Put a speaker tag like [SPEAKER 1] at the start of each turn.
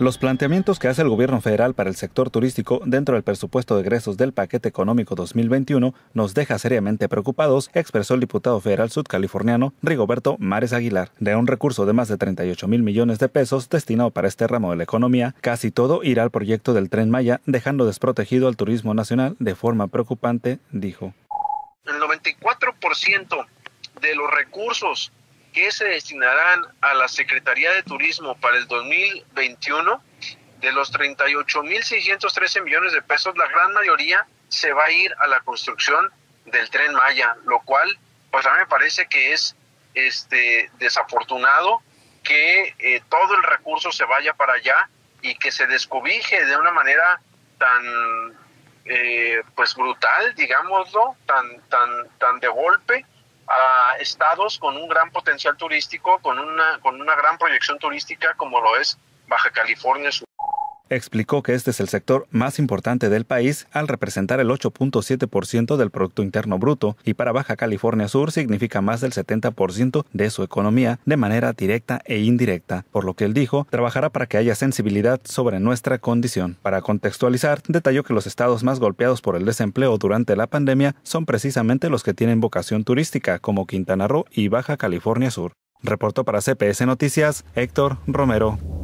[SPEAKER 1] Los planteamientos que hace el gobierno federal para el sector turístico dentro del presupuesto de egresos del paquete económico 2021 nos deja seriamente preocupados, expresó el diputado federal sudcaliforniano Rigoberto Mares Aguilar. De un recurso de más de 38,000 millones de pesos destinado para este ramo de la economía, casi todo irá al proyecto del Tren Maya, dejando desprotegido al turismo nacional de forma preocupante, dijo.
[SPEAKER 2] El 94% de los recursos que se destinarán a la Secretaría de Turismo para el 2021, de los 38,613 millones de pesos, la gran mayoría se va a ir a la construcción del Tren Maya, lo cual pues a mí me parece que es desafortunado que todo el recurso se vaya para allá y que se descobije de una manera tan pues brutal, digámoslo, tan de golpe a estados con un gran potencial turístico, con una gran proyección turística como lo es Baja California Sur.
[SPEAKER 1] Explicó que este es el sector más importante del país al representar el 8.7% del Producto Interno Bruto y para Baja California Sur significa más del 70% de su economía de manera directa e indirecta, por lo que él dijo, trabajará para que haya sensibilidad sobre nuestra condición. Para contextualizar, detalló que los estados más golpeados por el desempleo durante la pandemia son precisamente los que tienen vocación turística, como Quintana Roo y Baja California Sur. Reportó para CPS Noticias, Héctor Romero.